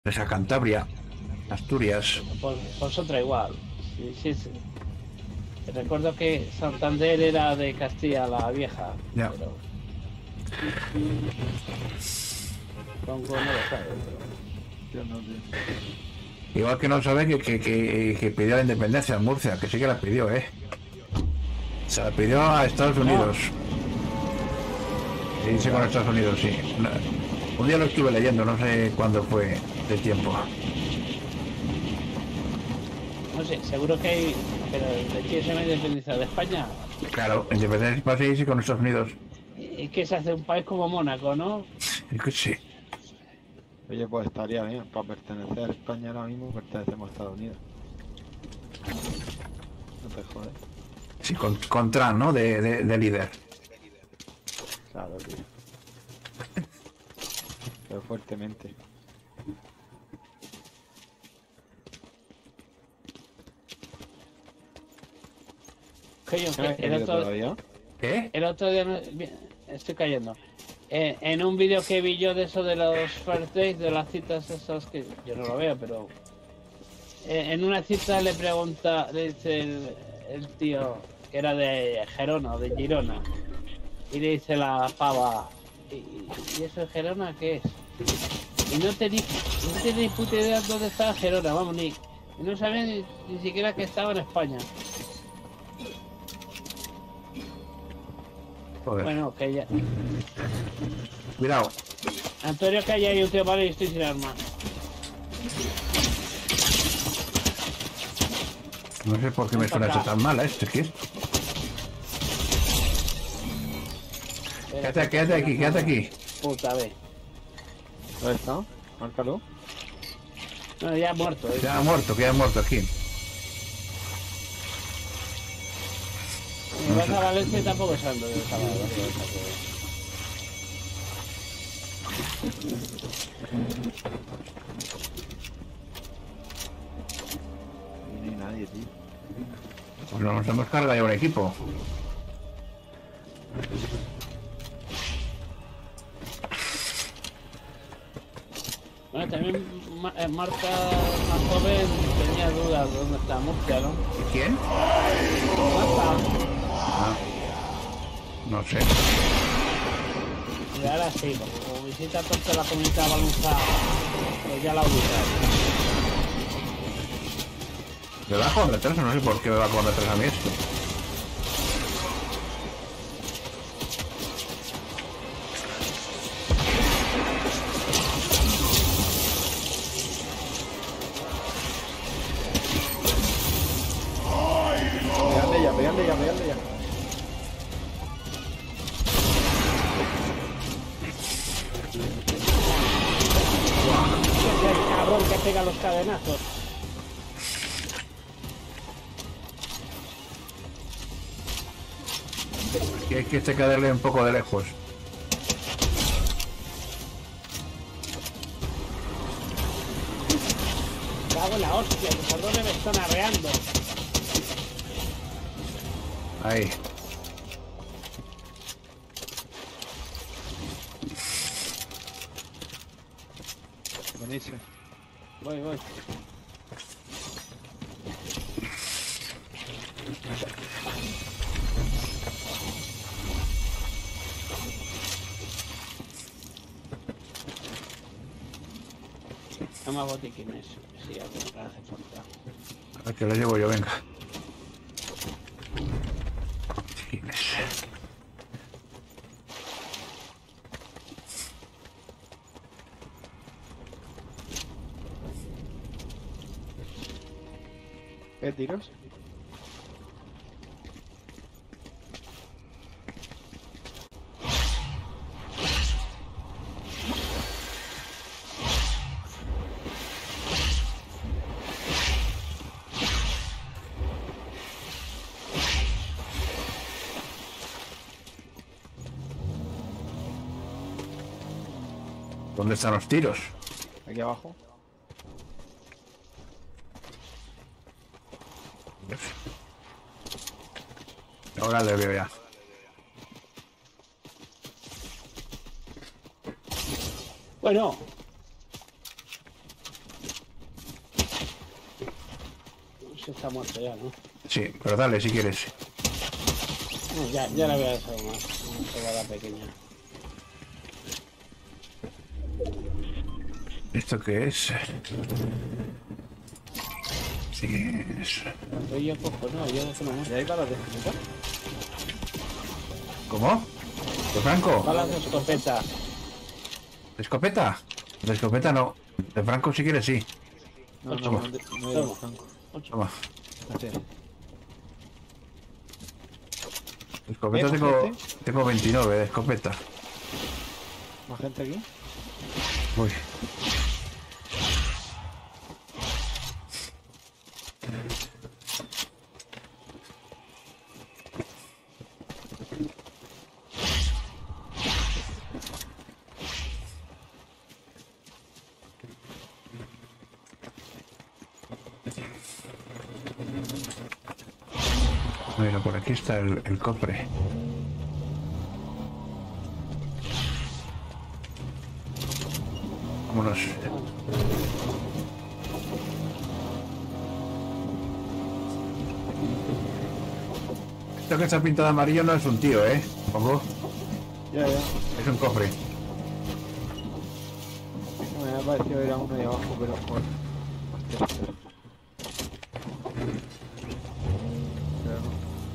Esa Cantabria, Asturias. Pues otra igual. Sí, sí, sí. Recuerdo que Santander era de Castilla la Vieja, Ya. pero Congo no lo sabe, pero... Yo no, tío. Igual que no sabe que pidió la independencia en Murcia, que sí que la pidió, ¿eh? Se la pidió a Estados No, Unidos. Y dice con Estados Unidos, sí. Un día lo estuve leyendo, no sé cuándo fue de tiempo. no sé, seguro que hay... Pero de Chile se me ha independizado de España. Claro, independencia para sí con Estados Unidos. Y que se hace un país como Mónaco, ¿no? Es que sí. Oye, pues estaría bien. Para pertenecer a España ahora mismo pertenecemos a Estados Unidos. No te jodes. Sí, con Trump, ¿no? De líder. Claro, tío. Pero fuertemente. Que yo, ¿No has caído todavía? ¿Qué? el otro día estoy cayendo. En un vídeo que vi yo de eso de los first dates, de las citas esas que yo no lo veo, pero en una cita le pregunta, le dice el tío que era de Gerona o de Girona, y le dice la pava, ¿y eso de Gerona qué es? Y no tenía ni puta idea dónde estaba Gerona, vamos, y no sabía ni siquiera que estaba en España. Joder. Bueno, que ya. Cuidado. Antonio, que hay un tío, vale, y estoy sin armas. No sé por qué me suena esto tan mal a este, ¿qué es? Quédate aquí, quédate aquí. Puta vez. ¿Dónde está? Márcalo. No, ya ha muerto. Queda muerto aquí. Y vas a Valencia y tampoco es ando de esa No hay nadie, tío. Pues nos hemos cargado ya un equipo. Bueno, también Marta, más joven, tenía dudas de dónde está Murcia, ¿no? ¿Y quién? Marta, Ah, no sé. y ahora sí, como visita toda la comunidad valenciana, pues ya la ubica. Me va con retraso, no sé por qué me va con retraso a mí esto. Pégale ya, pégale ya, pégale ya. Es el cabrón que pega los cadenazos. Que hay que darle un poco de lejos. Cago en la hostia, que por dónde me están arreando. Ahí. Buenísimo. Voy. No más botiquines, sí, algo me hace falta. A ver que lo llevo yo, venga. Chiquines. ¿Qué tiros? ¿Dónde están los tiros? Aquí abajo. Ahora le veo ya. Bueno, Si está muerto ya, ¿no? Sí, pero dale si quieres. No, ya le voy a hacer una cebada pequeña. ¿Esto qué es? Sí, es... Pues yo cojo, no, yo dejo una ¿Y ahí balas de escopeta? ¿Cómo? ¿De Franco? balas de escopeta. ¿De escopeta? De escopeta no. De Franco si quieres sí. No, Ocho. no, no hay Toma. Franco. 8. Toma. Así es. De escopeta ¿Más tengo, gente? tengo 29 de escopeta. ¿Más gente aquí? Uy. Mira, por aquí está el cofre. Vámonos. Esto que está pintado de amarillo no es un tío, ¿eh? Tampoco. Ya. Es un cofre. No, me ha parecido ir a uno de abajo, pero por... Hostia, espera. Pero no.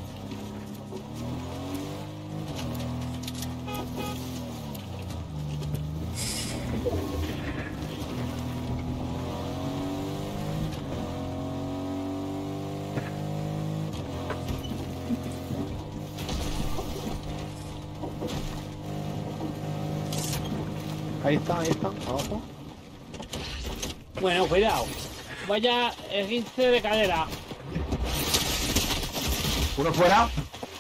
Ahí están, abajo. Bueno, cuidado. Vaya esguince de cadera. Uno fuera.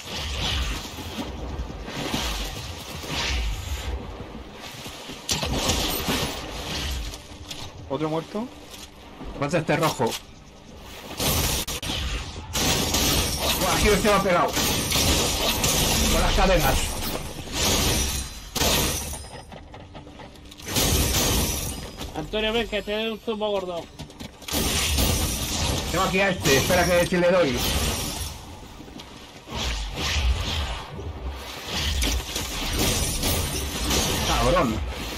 Otro muerto. Pasa este rojo. Buah, aquí se me ha pegado. Con las cadenas. Antonio, ven que te doy un zumo gordo. Tengo aquí a este. Espera que si le doy. Cabrón.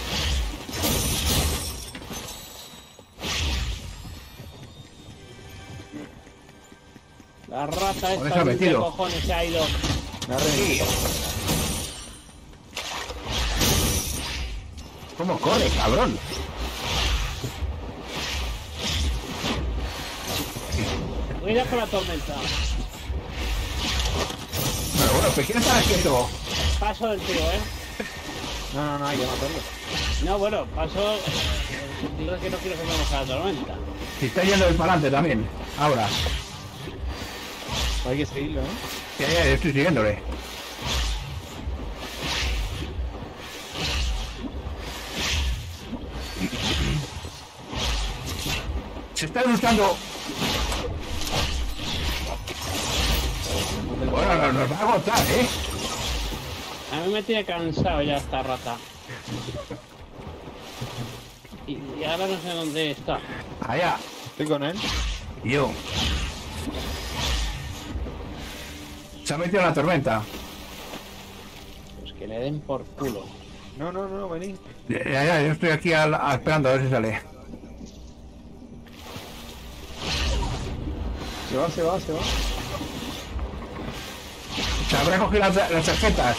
La rata ¿Dónde se esta ha de metido? cojones se ha ido. Me ha reventado. ¿Cómo corre, cabrón? Cuidado con la tormenta. Pero bueno, pues ¿quién está quieto? Paso del tío, ¿eh? No, hay que matarlo. No, bueno, paso... digo que no quiero que me moje la tormenta. Si está yendo el para adelante también. Ahora. Hay que seguirlo, ¿eh? Ya, yo estoy siguiéndole. Se están buscando. Bueno, nos va a agotar, ¿eh? A mí me tiene cansado ya esta rata. Y ahora no sé dónde está. Allá. Estoy con él. Yo. Se ha metido en la tormenta. Pues que le den por culo. No, vení. Ya, yo estoy aquí esperando a ver si sale. Se va. Se habrá cogido las tarjetas.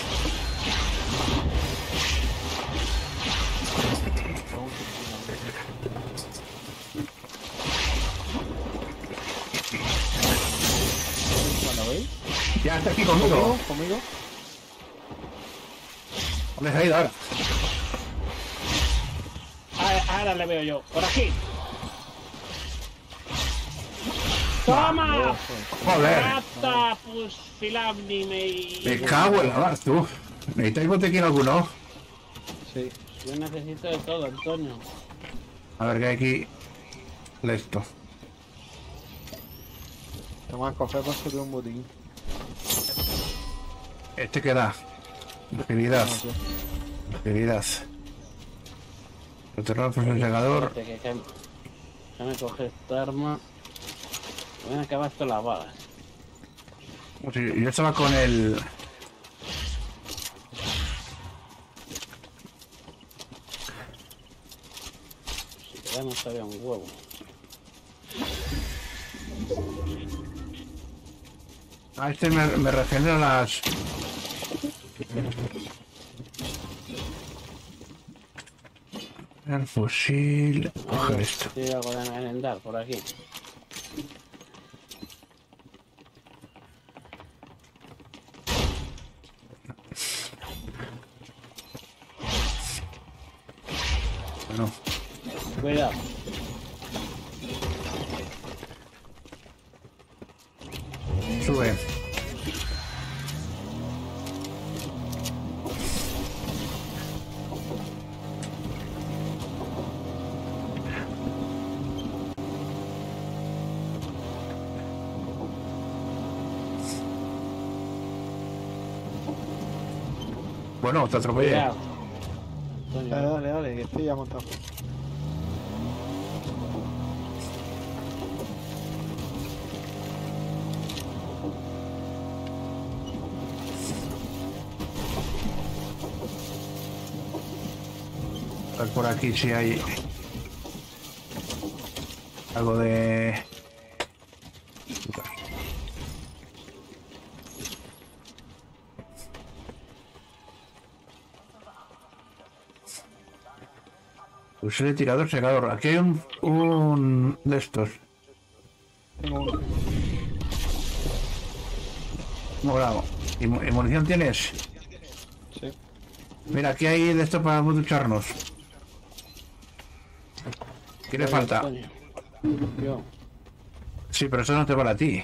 ¿Lo veis? Ya está aquí conmigo. ¿Conmigo? ¿Dónde se ha ido ahora? Ahora le veo yo. Por aquí. ¡Toma! Joder. ¡Rata! Pues filamni Me cago en la mar, tú. ¿Necesitáis botequín alguno? Sí. Yo necesito de todo, Antonio. A ver qué hay aquí. Esto. Toma el café para hacer un botín. Este que da. Agilidad. No sé. Agilidad. Retornar por el segador. Espérate, que déjame coger esta arma. Van a acabar todas las balas. Sí, yo estaba con el... Si ya no sabía un huevo. A este me regenera las... El fusil... Coger esto. Tiene algo de merendar por aquí. Bueno, Cuidado. sube. Bueno, te atropellé. Cuidado. Antonio, Dale, que estoy ya montado. A ver por aquí si hay algo de... Fusil de tirador secador. Aquí hay un de estos. Tengo uno. Morado. ¿Y munición tienes? Sí. Mira, aquí hay de esto para ducharnos. ¿Qué le falta? Antonio. Yo. Sí, pero eso no te vale a ti.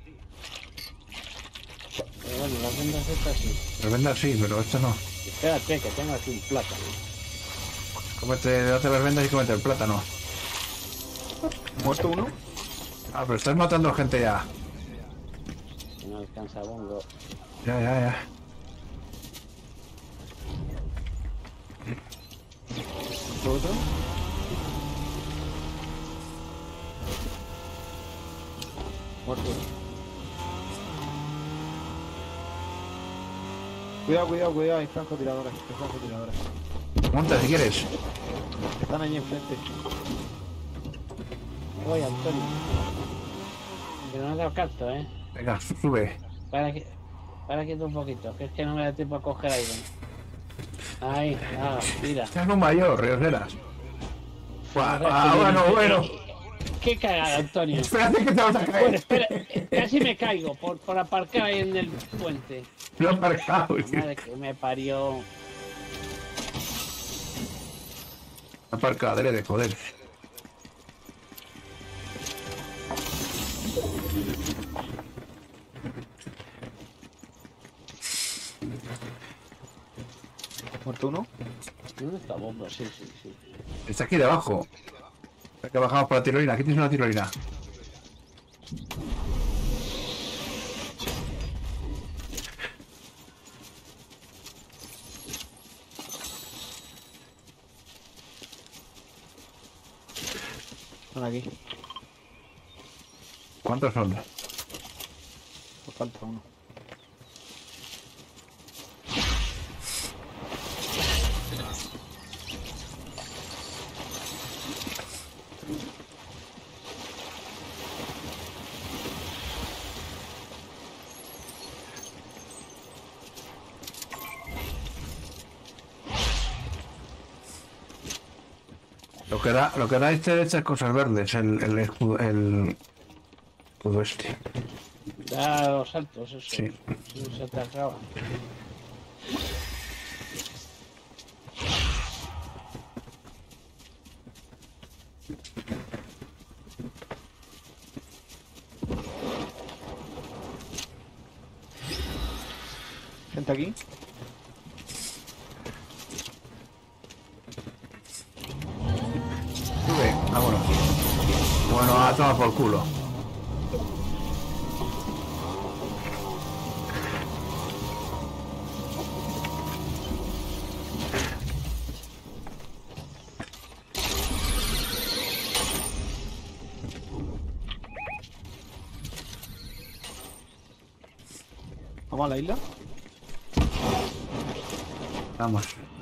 Pero bueno, las vendas estas sí. Las vendas sí, pero esto no. Espérate, que tengo aquí un plátano. Date las vendas y comete el plátano. ¿Muerto uno? Ah, pero estás matando gente ya. Que no alcanza bongo. Ya. ¿Otro? Muerto uno. Cuidado, hay francotiradores. Monta si quieres. Están ahí enfrente. Voy, Antonio. Que no me da alcanzo, Venga, sube. Para quieto un poquito, que es que no me da tiempo a coger aire. Ahí, mira. Estás un mayor, Rioseras. Bueno. Qué cagada, Antonio. Espérate que te vas a caer. Bueno, espera, casi me caigo por aparcar ahí en el puente. Lo he aparcado. Madre que me parió. Aparcado, de joder. ¿Muerto uno? ¿Dónde está bomba? Sí. Está aquí debajo. Que bajamos por la tirolina. Aquí tienes una tirolina. Están aquí. ¿Cuántos son? Nos falta uno. Lo que da estas cosas verdes, el escudo este. Da los saltos, eso. Sí. Se te acaba. Gente aquí. Sube, vámonos. Bueno, a tomar por culo. ¿Vamos a la isla? Vamos.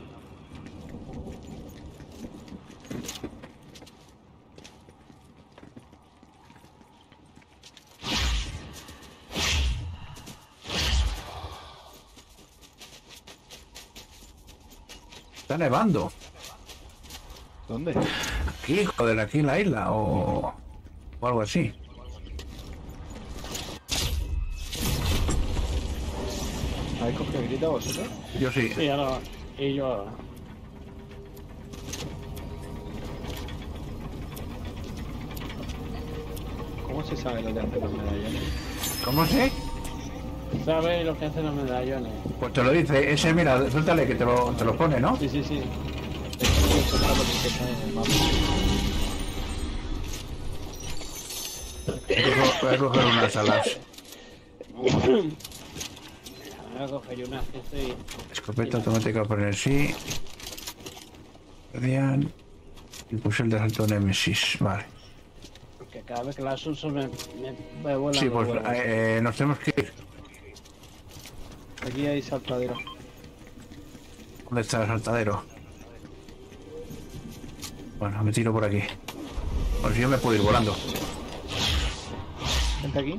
Está nevando. ¿Dónde? Aquí, joder, aquí en la isla o algo así. ¿Habéis cogido grita vosotros? Yo sí. Sí, ahora. Y yo ahora. ¿Cómo se sabe lo que hacen los medallones? ¿Cómo sé? ¿Sabes lo que hacen los medallones? Pues te lo dice, ese, mira, suéltale que te lo pone, ¿no? Sí, sí, sí. Es que eso está porque está en el mapa. Voy a coger unas alas. Voy a coger yo una que estoy. Escopeta automática poner sí. Guardián. Y puse el de asalto Nemesis, vale. Que cada vez que las uso me vuelan Sí, los pues huevos. nos tenemos que ir. Aquí hay saltadero. ¿Dónde está el saltadero? Bueno, me tiro por aquí. Pues yo me puedo ir volando. Vente aquí.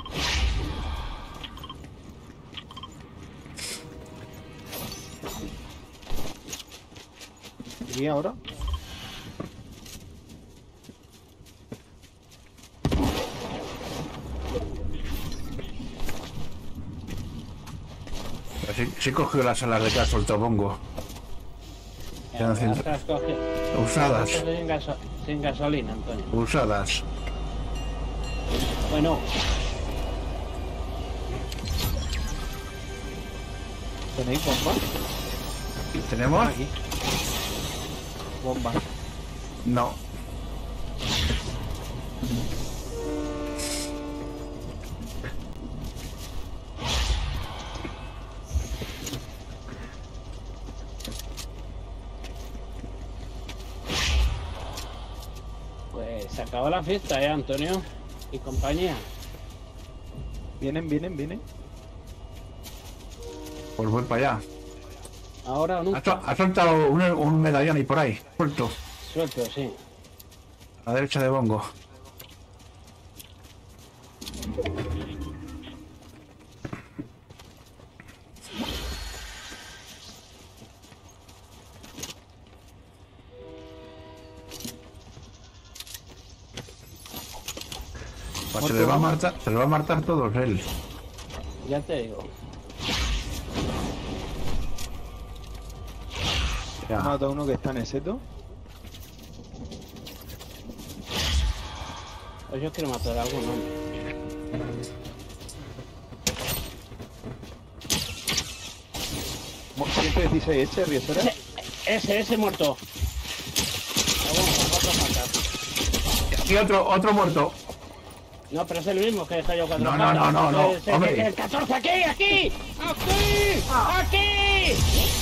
¿Y ahora? Sí he cogido las alas de que ha soltado Bongo. Ya, haciendo- las has cogido. Usadas. Sin gasolina, Antonio. Usadas. Bueno, ¿Tenéis bombas? ¿Tenemos? Aquí. Bombas. No. pues se acabó la fiesta, Antonio. Y compañía. Vienen, vienen, vienen. Pues voy para allá. Ahora o nunca. Ha soltado un medallón ahí por ahí. Suelto. Suelto, sí. A la derecha de Bongo. Pues se le va a matar todos él. Ya te digo. Ya. Mata a uno que está en el seto. Pues yo quiero matar a alguno. 116 ese, Riesera. Ese muerto. Vamos a matar. Y otro muerto. No, pero es el mismo que deja yo cuatro No, patas. no, hombre. El 14 aquí, aquí. Aquí. Aquí.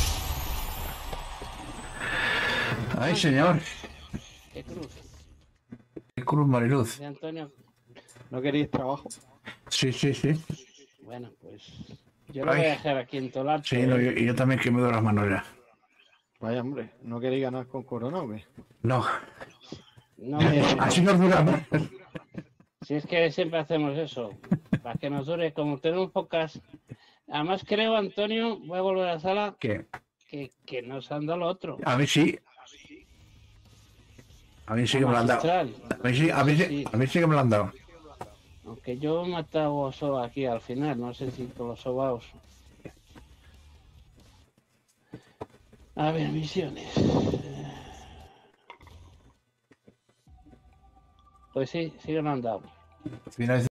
Ay, señor. Qué cruz. Qué cruz, Mariluz. De Antonio. ¿No queréis trabajo? Sí, sí, sí. Bueno, pues yo lo voy a dejar aquí en Tolarte. Sí, no, y yo también que me doy las manos ya. Vaya, hombre, ¿no queréis ganar con Corona o qué? No. No, Así nos dura más. si es que siempre hacemos eso, para que nos dure, como tenemos pocas. Además creo, Antonio, voy a volver a la sala, ¿Qué? que nos han dado lo otro. A mí sí. A mí sí que me lo han dado. Magistral. A mí sí que me lo han dado. Aunque yo he matado soba aquí al final, no sé si con los sobaos. A ver, misiones. Pues sí, sí que me han dado. Finales